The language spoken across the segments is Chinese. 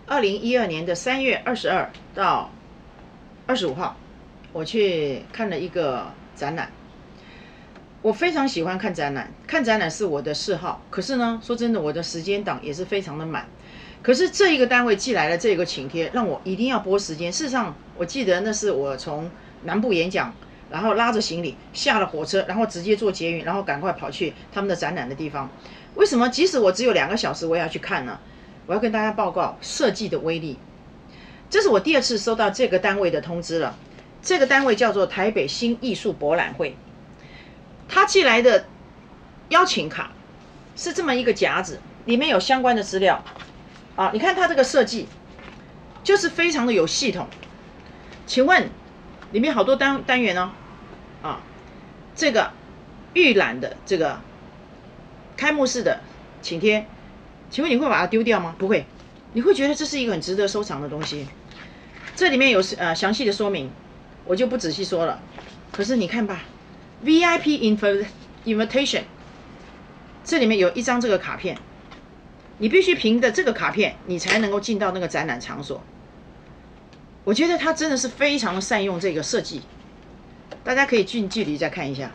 2012年的3月22到25号，我去看了一个展览。我非常喜欢看展览，看展览是我的嗜好。可是呢，说真的，我的时间档也是非常的满。可是这一个单位寄来了这个请帖，让我一定要拨时间。事实上，我记得那是我从南部演讲，然后拉着行李下了火车，然后直接坐捷运，然后赶快跑去他们的展览的地方。为什么即使我只有2个小时，我也要去看呢？我要跟大家报告设计的威力。这是我第2次收到这个单位的通知了。这个单位叫做台北新艺术博览会。他寄来的邀请卡是这么一个夹子，里面有相关的资料啊。你看它这个设计就是非常的有系统。请问里面好多单元哦，啊，这个预览的这个开幕式的请帖，请问你会把它丢掉吗？不会，你会觉得这是一个很值得收藏的东西。这里面有详细的说明，我就不仔细说了。可是你看吧。VIP Invitation， 这里面有一张这个卡片，你必须凭着这个卡片，你才能够进到那个展览场所。我觉得他真的是非常的善用这个设计，大家可以近距离再看一下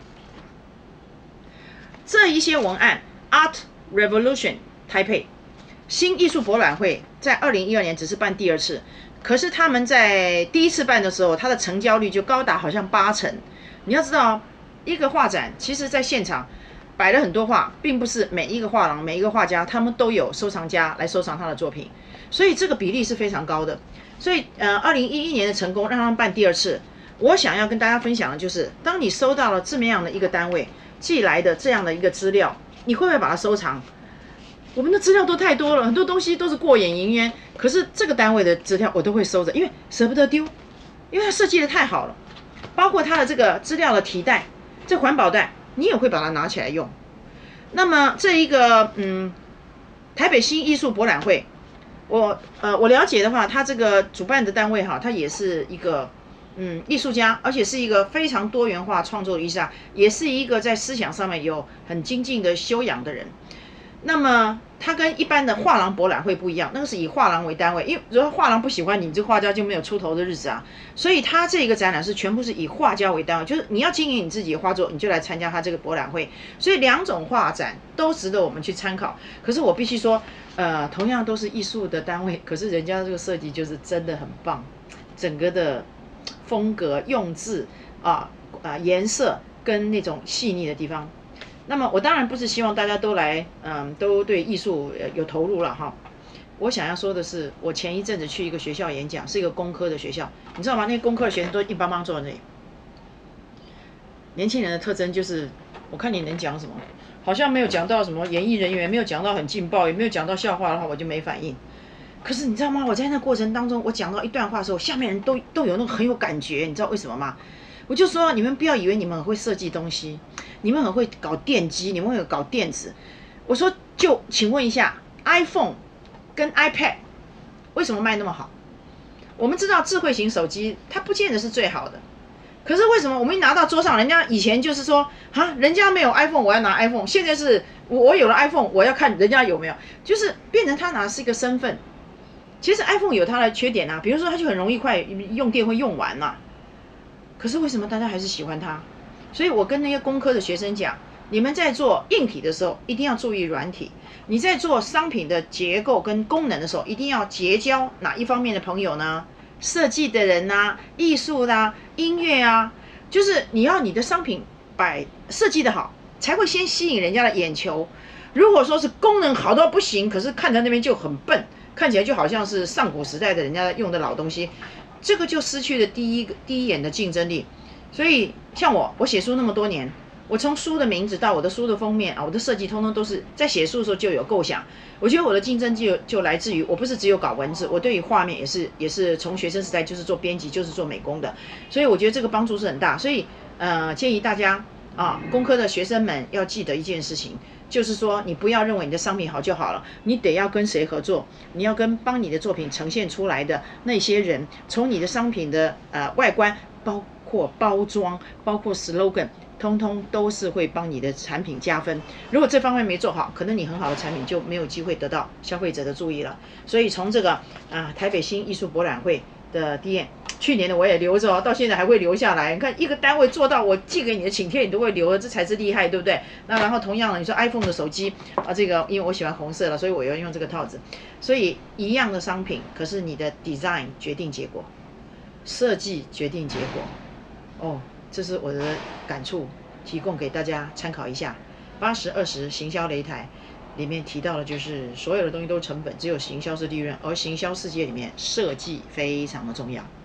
这一些文案。Art Revolution Taipei 新艺术博览会在2012年只是办第2次，可是他们在第1次办的时候，它的成交率就高达好像80%。你要知道一个画展其实在现场摆了很多画，并不是每一个画廊每一个画家他们都有收藏家来收藏他的作品，所以这个比例是非常高的。所以2011年的成功让他们办第2次。我想要跟大家分享的就是，当你收到了这么样的一个单位寄来的这样的一个资料，你会不会把它收藏？我们的资料都太多了，很多东西都是过眼云烟，可是这个单位的资料我都会收着，因为舍不得丢，因为它设计的太好了。包括它的这个资料的提袋，这环保袋，你也会把它拿起来用。那么这一个台北新艺术博览会，我了解的话，它这个主办的单位哈，它也是一个艺术家，而且是一个非常多元化创作的艺术家，也是一个在思想上面有很精进的修养的人。那么它跟一般的画廊博览会不一样，那个是以画廊为单位，因为如果画廊不喜欢你，这个画家就没有出头的日子啊。所以它这个展览是全部是以画家为单位，就是你要经营你自己的画作，你就来参加它这个博览会。所以2种画展都值得我们去参考。可是我必须说，同样都是艺术的单位，可是人家这个设计就是真的很棒，整个的风格、用字颜色跟那种细腻的地方。那么我当然不是希望大家都来，都对艺术有投入了哈。我想要说的是，我前一阵子去一个学校演讲，是一个工科的学校，你知道吗？那个工科的学生都硬邦邦坐在那里。年轻人的特征就是，我看你能讲什么，好像没有讲到什么演艺人员，没有讲到很劲爆，也没有讲到笑话的话，我就没反应。可是你知道吗？我在那过程当中，我讲到一段话的时候，下面人都有那种很有感觉，你知道为什么吗？我就说，你们不要以为你们很会设计东西，你们很会搞电机，你们会搞电子。我说，就请问一下 ，iPhone 跟 iPad 为什么卖那么好？我们知道智慧型手机它不见得是最好的，可是为什么我们一拿到桌上，人家以前就是说人家没有 iPhone， 我要拿 iPhone， 现在是我有了 iPhone， 我要看人家有没有，就是变成他拿的是一个身份。其实 iPhone 有它的缺点啊，比如说它就很容易快用电会用完嘛。可是为什么大家还是喜欢它？所以我跟那些工科的学生讲，你们在做硬体的时候一定要注意软体，你在做商品的结构跟功能的时候一定要结交哪一方面的朋友呢？设计的人啊，艺术啦，音乐啊，就是你要你的商品设计的好，才会先吸引人家的眼球。如果说是功能好到不行，可是看在那边就很笨，看起来就好像是上古时代的人家用的老东西，这个就失去了第一眼的竞争力。所以像我写书那么多年，我从书的名字到我的书的封面我的设计通通都是在写书的时候就有构想。我觉得我的竞争就来自于我不是只有搞文字，我对于画面也是从学生时代就是做编辑，就是做美工的，所以我觉得这个帮助是很大。所以建议大家工科的学生们要记得一件事情，就是说你不要认为你的商品好就好了，你得要跟谁合作，你要跟帮你的作品呈现出来的那些人，从你的商品的外观包括包装，包括 slogan， 通通都是会帮你的产品加分。如果这方面没做好，可能你很好的产品就没有机会得到消费者的注意了。所以从这个台北新艺术博览会的店，去年的我也留着哦，到现在还会留下来。你看一个单位做到我寄给你的请帖你都会留，这才是厉害，对不对？那然后同样的，你说 iPhone 的手机这个因为我喜欢红色了，所以我要用这个套子。所以一样的商品，可是你的 design 决定结果，设计决定结果。哦，这是我的感触，提供给大家参考一下。80-20行销擂台里面提到的就是所有的东西都是成本，只有行销是利润，而行销世界里面设计非常的重要。